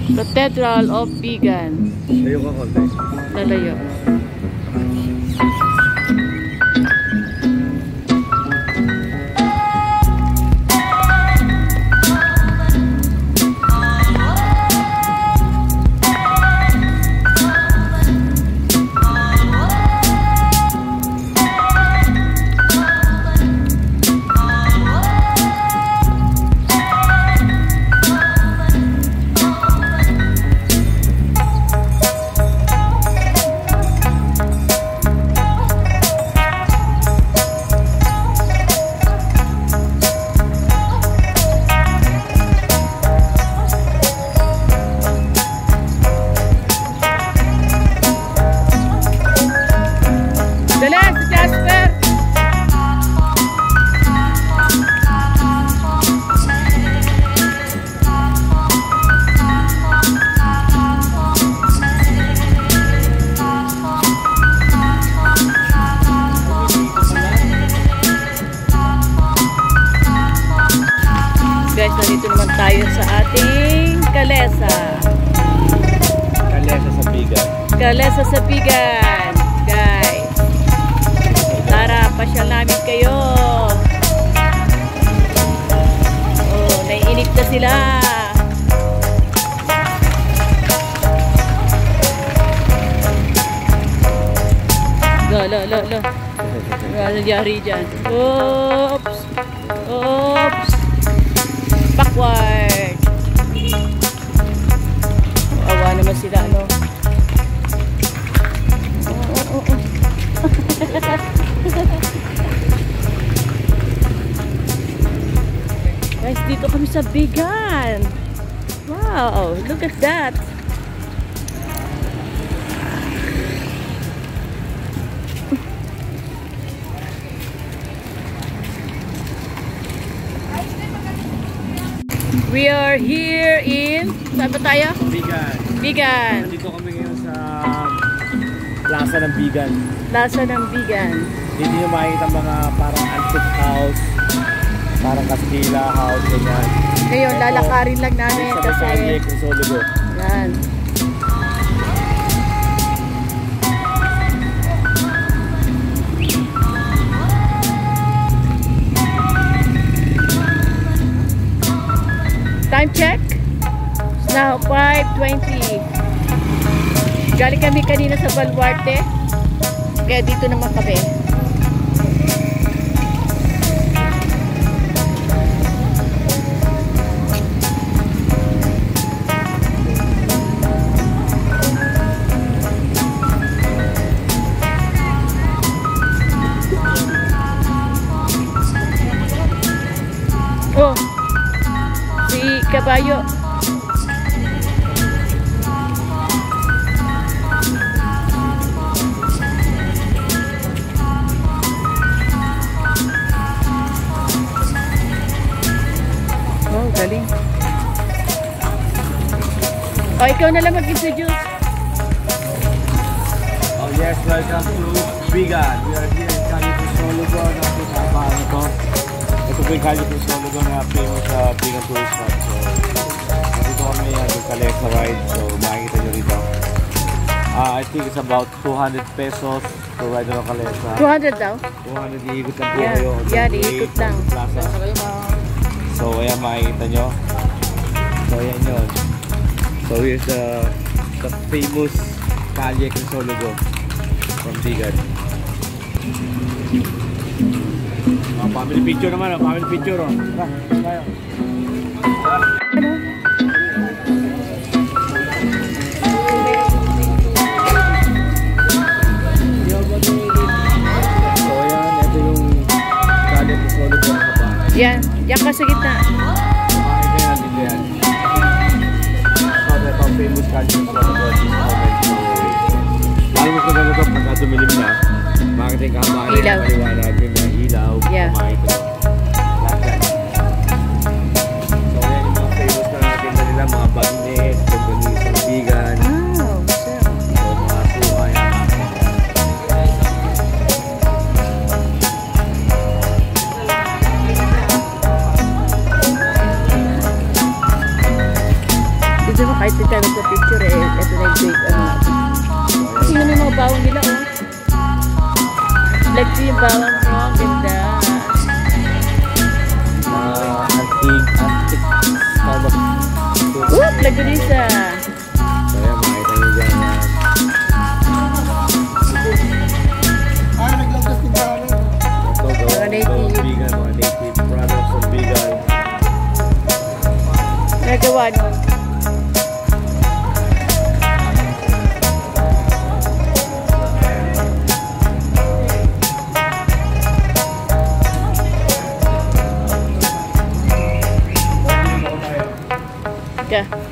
Cathedral of Vigan. Layo ka konti. Lalayo. Guys, nandito naman tayo sa ating kalesa. Kalesa sa Vigan. Kalesa sa Vigan. Guys, tara, pasyal namin kayo. Oh, naiinip na sila. Lo. Ano nangyari dyan? Oops. Oops. Backward. Awa naman sila, ano? Guys, dito kami sa Vigan. Wow, look at that. We are here in, saan ba tayo? Vigan. Vigan. Nandito kami ngayon sa Plaza ng Vigan. Plaza ng Vigan. Dito nyo makikita mga parang antique house, parang Castilla house, ganyan. Ngayon, lalakarin lang namin sa kasi Calle, Crisologo. yan. Time check. It's now 5:20. Galing kami kanina sa Baluarte. Kaya dito naman kami. Oh, si Kabayo. Oh, galing. Oh, ikaw na lang mag-introduce. Oh yes, welcome to Vigan. We are here in Calle Crisologo. Nakapasama ito. Ito po yung Calle Crisologo na famous sa Vigan tourist spot. So, dito kami yung Kalesa ride. So, makikita nyo rito. I think it's about 200 pesos to ride on Kalesa. 200 daw? 200, iikot lang po Yeah, kayo. yeah, iikot lang. Plaza. So, ayan makikita nyo. So, ayan yun. So, here's the famous Calle Crisologo from Vigan. Family picture naman, family picture. Tara, tayo. So, ayan, ito yung Calle Crisologo. Yan, yan ka sa gitna. Makikita yan, dito yan. So, ito ang famous Calle Crisologo. Alam mo kung ano ito, pagka dumilim na, makikita yung kahabahan na maliwanag, yung mga ilaw, Yeah. makikita mo. Lahat yan. So, yan yung mga famous na natinda nila, mga bagnet, pagbanis ng Vigan. Wow, sir. So, mga suha yan. Dito mo kahit tayo magpa-picture eh. Ito na yung big ano natin. Kasi yun yung mga bawang nila oh. Like yung bawang mo. Ang ganda. Antique Starbucks. Oop! Lagunisa. So yan, makita nyo dyan. Naglagdas ni Calle. Ito, Mga native. Vigan, mga native products of Vigan. Nagawa nun. Ka.